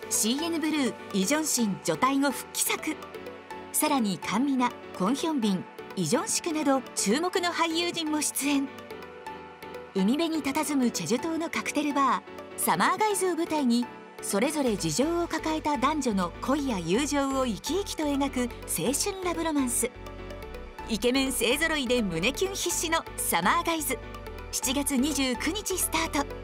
CN ブルー、イ・ジョンシン除隊後復帰作。さらにカンミナ、コン・ヒョンビン、イ・ジョンシクなど注目の俳優陣も出演。海辺に佇むチェジュ島のカクテルバーサマーガイズを舞台に、それぞれ事情を抱えた男女の恋や友情を生き生きと描く青春ラブロマンス。イケメン勢ぞろいで胸キュン必至のサマーガイズ、7月29日スタート。